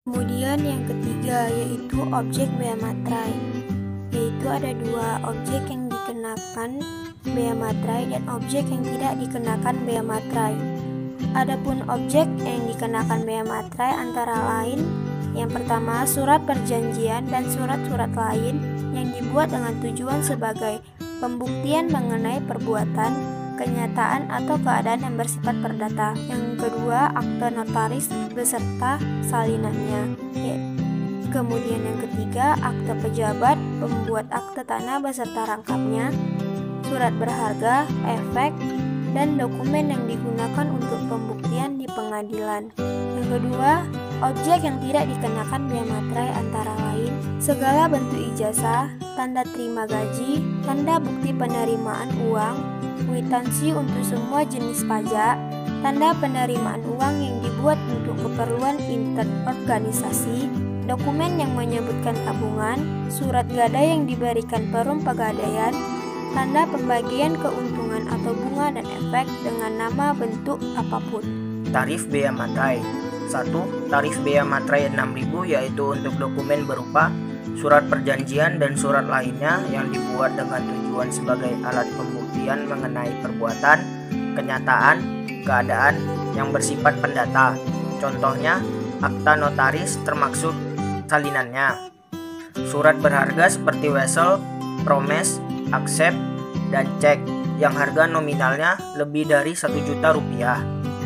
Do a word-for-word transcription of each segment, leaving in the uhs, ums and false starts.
Kemudian yang ketiga yaitu objek bea materai, yaitu ada dua objek yang dikenakan bea materai dan objek yang tidak dikenakan bea materai. Adapun objek yang dikenakan bea materai antara lain yang pertama surat perjanjian dan surat-surat lain yang dibuat dengan tujuan sebagai pembuktian mengenai perbuatan, kenyataan atau keadaan yang bersifat perdata. Yang kedua, akte notaris beserta salinannya. Ya. Kemudian yang ketiga, akte pejabat, pembuat akte tanah beserta rangkapnya, surat berharga, efek, dan dokumen yang digunakan untuk pembuktian di pengadilan. Yang kedua, objek yang tidak dikenakan bea materai antara lain segala bentuk ijazah, tanda terima gaji, tanda bukti penerimaan uang, kwitansi untuk semua jenis pajak, tanda penerimaan uang yang dibuat untuk keperluan interorganisasi, dokumen yang menyebutkan tabungan, surat gadai yang diberikan perum pegadaian, tanda pembagian keuntungan atau bunga dan efek dengan nama bentuk apapun. Tarif bea materai. satu. Tarif bea materai enam ribu rupiah yaitu untuk dokumen berupa surat perjanjian dan surat lainnya yang dibuat dengan tujuan sebagai alat pembuktian mengenai perbuatan, kenyataan, keadaan yang bersifat pendata. Contohnya, akta notaris termaksud salinannya. Surat berharga seperti wesel, promes, aksep, dan cek yang harga nominalnya lebih dari satu juta rupiah.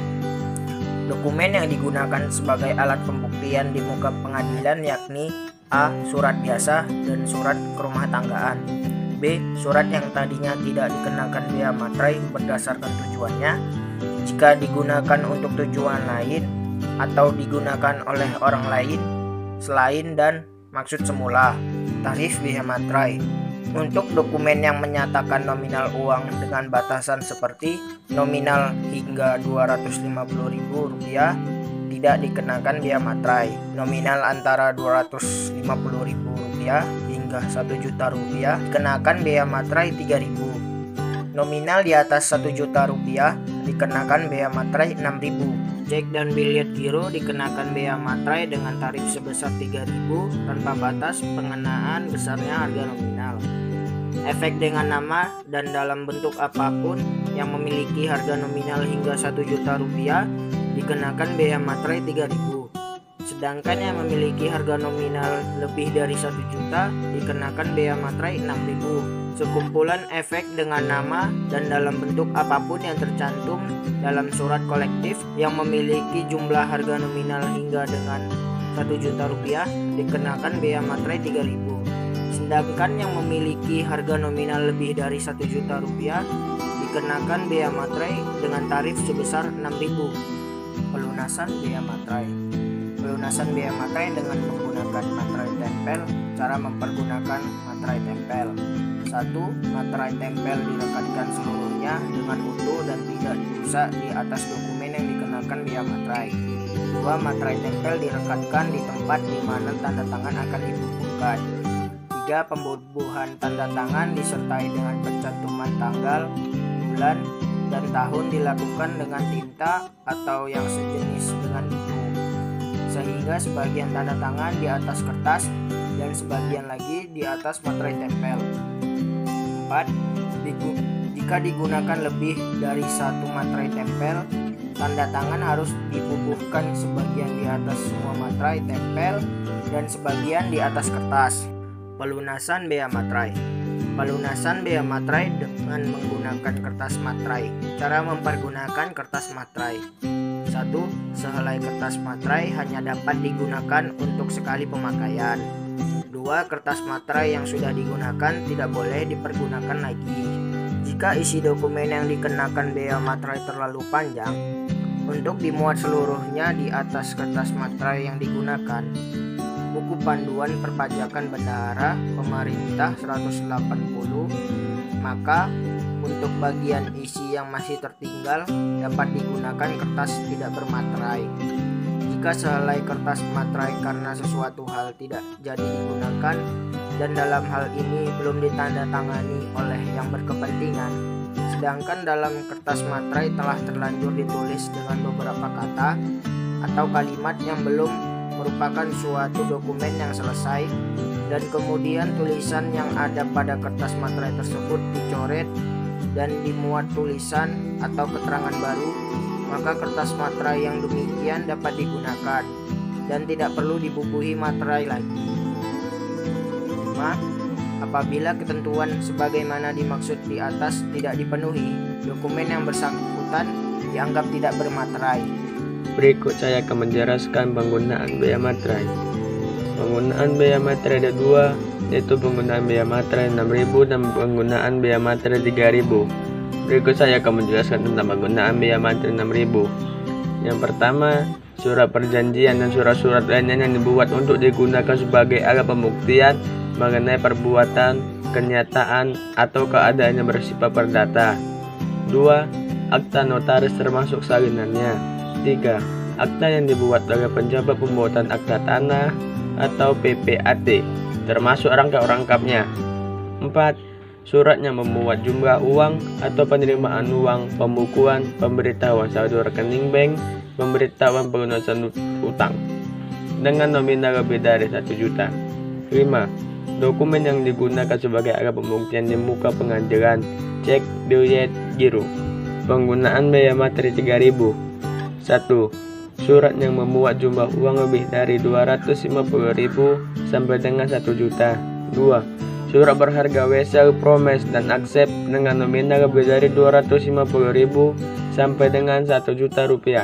Dokumen yang digunakan sebagai alat pembuktian di muka pengadilan yakni A. Surat biasa dan surat kerumah tanggaan. B. Surat yang tadinya tidak dikenakan bea materai berdasarkan tujuannya jika digunakan untuk tujuan lain atau digunakan oleh orang lain selain dan maksud semula. Tarif bea materai. Untuk dokumen yang menyatakan nominal uang dengan batasan seperti nominal hingga dua ratus lima puluh ribu rupiah tidak dikenakan bea materai. Nominal antara dua ratus lima puluh ribu rupiah hingga satu juta rupiah dikenakan bea materai tiga ribu. Nominal di atas satu juta rupiah dikenakan bea materai enam ribu. Cek dan bilet giro dikenakan bea materai dengan tarif sebesar tiga ribu tanpa batas pengenaan besarnya harga nominal. Efek dengan nama dan dalam bentuk apapun yang memiliki harga nominal hingga satu juta rupiah dikenakan bea materai tiga ribu. Sedangkan yang memiliki harga nominal lebih dari satu juta dikenakan bea materai enam ribu. Sekumpulan efek dengan nama dan dalam bentuk apapun yang tercantum dalam surat kolektif yang memiliki jumlah harga nominal hingga dengan satu juta rupiah dikenakan bea materai tiga ribu. Sedangkan yang memiliki harga nominal lebih dari satu juta rupiah dikenakan bea materai dengan tarif sebesar enam ribu. Pelunasan bea materai. Pelunasan bea materai dengan menggunakan materai tempel. Cara mempergunakan materai tempel. satu. Materai tempel direkatkan seluruhnya dengan utuh dan tidak dirusak di atas dokumen yang dikenakan bea materai. dua. Materai tempel direkatkan di tempat di mana tanda tangan akan dibubuhkan. tiga. Pembubuhan tanda tangan disertai dengan pencantuman tanggal, bulan, dan tahun dilakukan dengan tinta atau yang sejenis dengan itu, sehingga sebagian tanda tangan di atas kertas dan sebagian lagi di atas materai tempel. empat. Jika digunakan lebih dari satu materai tempel, tanda tangan harus dibubuhkan sebagian di atas semua materai tempel dan sebagian di atas kertas. Pelunasan bea materai. Pelunasan bea materai dengan menggunakan kertas materai. Cara mempergunakan kertas materai. satu. Sehelai kertas materai hanya dapat digunakan untuk sekali pemakaian. dua. Kertas materai yang sudah digunakan tidak boleh dipergunakan lagi. Jika isi dokumen yang dikenakan bea materai terlalu panjang untuk dimuat seluruhnya di atas kertas materai yang digunakan, buku panduan perpajakan bendahara pemerintah seratus delapan puluh, maka untuk bagian isi yang masih tertinggal dapat digunakan kertas tidak bermaterai. Jika sehelai kertas materai karena sesuatu hal tidak jadi digunakan dan dalam hal ini belum ditandatangani oleh yang berkepentingan, sedangkan dalam kertas materai telah terlanjur ditulis dengan beberapa kata atau kalimat yang belum merupakan suatu dokumen yang selesai dan kemudian tulisan yang ada pada kertas materai tersebut dicoret dan dimuat tulisan atau keterangan baru, maka kertas materai yang demikian dapat digunakan dan tidak perlu dibubuhi materai lagi. lima. Apabila ketentuan sebagaimana dimaksud di atas tidak dipenuhi, dokumen yang bersangkutan dianggap tidak bermaterai. Berikut saya akan menjelaskan penggunaan biaya materai. Penggunaan biaya materai ada dua, yaitu penggunaan biaya materai enam ribu dan penggunaan biaya materai tiga ribu. Berikut saya akan menjelaskan tentang penggunaan biaya materai enam ribu. Yang pertama, surat perjanjian dan surat-surat lainnya yang dibuat untuk digunakan sebagai alat pembuktian mengenai perbuatan, kenyataan, atau keadaan yang bersifat perdata. Dua. Akta notaris termasuk salinannya. Tiga. Akta yang dibuat oleh penjabat pembuatan akta tanah atau P P A T, termasuk rangkap-rangkapnya. Empat. Surat yang memuat jumlah uang atau penerimaan uang, pembukuan, pemberitahuan saldo rekening bank, pemberitahuan pelunasan utang dengan nominal lebih dari satu juta. Lima. Dokumen yang digunakan sebagai alat pembuktian di muka pengadilan, cek, bilet, giro. Penggunaan biaya materai tiga ribu. Satu. Surat yang memuat jumlah uang lebih dari dua ratus lima puluh ribu sampai dengan satu juta. Dua. Surat berharga wesel, promes, dan aksep dengan nominal lebih dari dua ratus lima puluh ribu sampai dengan satu juta rupiah.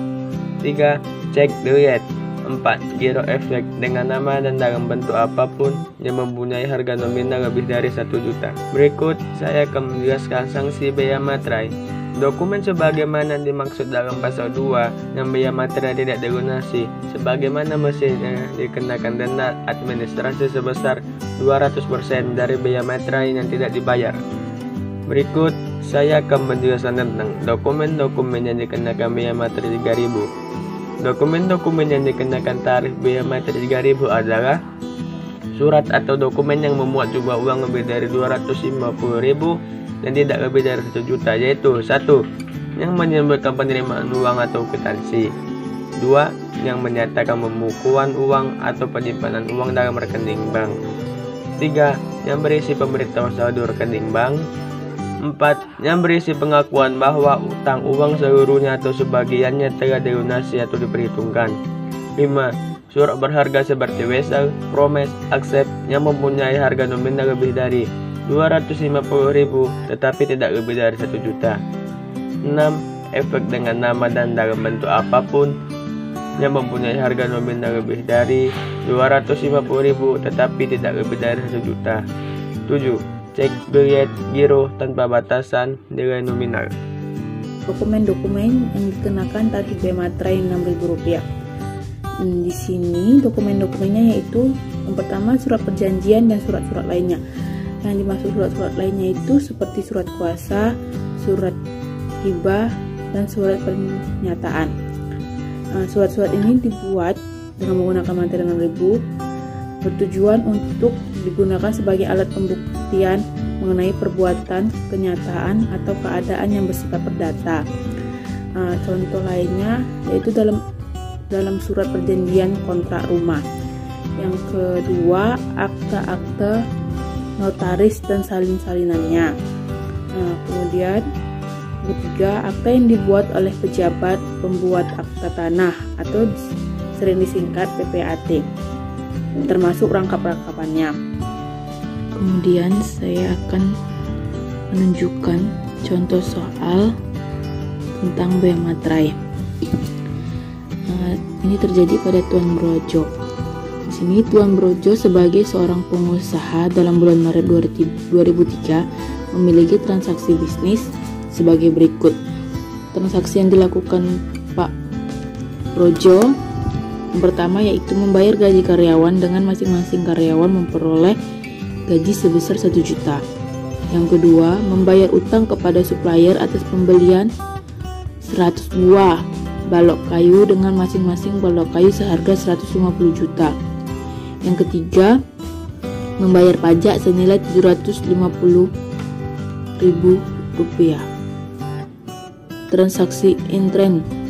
Tiga. Cek bilet. Empat. Giro efek dengan nama dan dalam bentuk apapun yang mempunyai harga nominal lebih dari satu juta. Berikut saya akan menjelaskan sanksi biaya materai. Dokumen sebagaimana dimaksud dalam pasal dua yang biaya materai tidak dilunasi, sebagaimana mestinya dikenakan denda administrasi sebesar dua ratus persen dari biaya materai yang tidak dibayar. Berikut saya akan menjelaskan tentang dokumen-dokumen yang dikenakan biaya materai tiga ribu. Dokumen-dokumen yang dikenakan tarif biaya materai tiga ribu adalah surat atau dokumen yang memuat jumlah uang lebih dari dua ratus lima puluh ribu dan tidak lebih dari satu juta, yaitu satu. Yang menyebutkan penerimaan uang atau kwitansi. Dua. Yang menyatakan pembukuan uang atau penyimpanan uang dalam rekening bank. Tiga. Yang berisi pemberitahuan saldo rekening bank. Empat. Yang berisi pengakuan bahwa utang uang seluruhnya atau sebagiannya telah dilunasi atau diperhitungkan. Lima. Surat berharga seperti wesel, promes, aksep yang mempunyai harga nominal lebih dari dua ratus lima puluh ribu tetapi tidak lebih dari satu juta. Enam. Efek dengan nama dan dalam bentuk apapun yang mempunyai harga nominal lebih dari dua ratus lima puluh ribu tetapi tidak lebih dari satu juta. Tujuh. Cek bilet giro tanpa batasan nilai nominal. Dokumen-dokumen yang dikenakan tarif biaya materai enam ribu rupiah. Di sini dokumen-dokumennya yaitu yang pertama surat perjanjian dan surat-surat lainnya. Yang dimaksud surat-surat lainnya itu seperti surat kuasa, surat hibah, dan surat pernyataan. Surat-surat ini dibuat dengan menggunakan materai enam ribu bertujuan untuk digunakan sebagai alat pembuktian mengenai perbuatan, kenyataan, atau keadaan yang bersifat perdata. Contoh lainnya yaitu dalam dalam surat perjanjian kontrak rumah. Yang kedua, akta-akta notaris dan salin-salinannya. Nah, kemudian ketiga, akta yang dibuat oleh pejabat pembuat akta tanah atau sering disingkat P P A T, termasuk rangkap-rangkapannya. Kemudian saya akan menunjukkan contoh soal tentang biaya materai. Nah, ini terjadi pada Tuan Brojo. Di sini Tuan Brojo sebagai seorang pengusaha dalam bulan Maret dua ribu tiga memiliki transaksi bisnis sebagai berikut. Transaksi yang dilakukan Pak Brojo yang pertama yaitu membayar gaji karyawan dengan masing-masing karyawan memperoleh gaji sebesar satu juta. Yang kedua, membayar utang kepada supplier atas pembelian seratus buah balok kayu dengan masing-masing balok kayu seharga seratus lima puluh juta. Yang ketiga, membayar pajak senilai tujuh ratus lima puluh ribu rupiah. Transaksi intern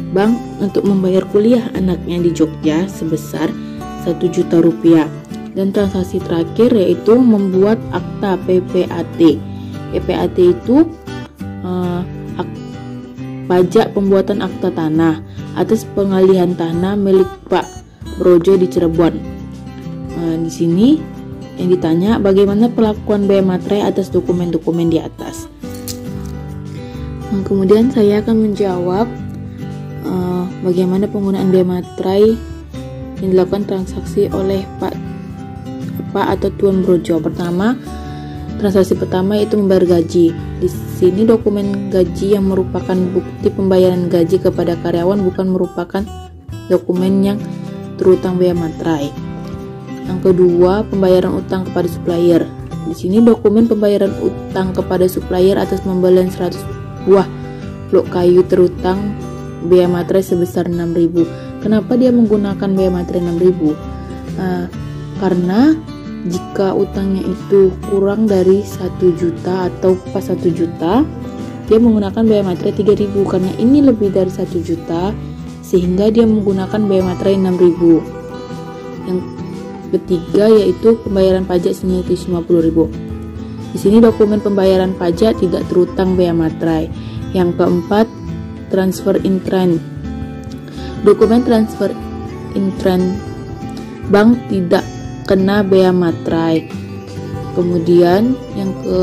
bank untuk membayar kuliah anaknya di Jogja sebesar satu juta rupiah. Dan transaksi terakhir yaitu membuat akta P P A T. P P A T itu uh, ak, pajak pembuatan akta tanah atas pengalihan tanah milik Pak Brojo di Cirebon. Uh, di sini yang ditanya bagaimana perlakuan Bea Materai atas dokumen-dokumen di atas. Nah, kemudian saya akan menjawab uh, bagaimana penggunaan Bea Materai yang dilakukan transaksi oleh Pak Pak atau Tuan Brojo. Pertama, transaksi pertama yaitu membayar gaji. Di sini dokumen gaji yang merupakan bukti pembayaran gaji kepada karyawan bukan merupakan dokumen yang terutang Bea Materai. Yang kedua, pembayaran utang kepada supplier. Di sini dokumen pembayaran utang kepada supplier atas pembelian seratus buah blok kayu terutang Bea Materai sebesar enam ribu. Kenapa dia menggunakan Bea Materai enam ribu? Uh, karena jika utangnya itu kurang dari satu juta atau pas satu juta, dia menggunakan Bea Materai tiga ribu. Karena ini lebih dari satu juta, sehingga dia menggunakan Bea Materai enam ribu. Yang ketiga yaitu pembayaran pajak senilai lima puluh ribu. Di sini dokumen pembayaran pajak tidak terutang Bea Materai. Yang keempat, transfer in trend. Dokumen transfer in trend bank tidak kena Bea Materai. Kemudian yang ke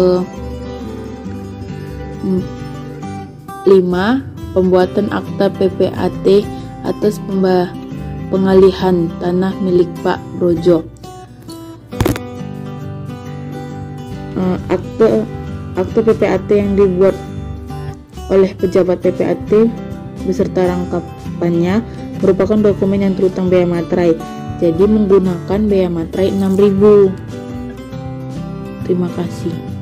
lima, pembuatan akta P P A T atas pemba pengalihan tanah milik Pak Brojo. Uh, akte akte P P A T yang dibuat oleh pejabat P P A T beserta rangkapannya merupakan dokumen yang terutang Bea Materai. Jadi menggunakan Bea Materai enam ribu. Terima kasih.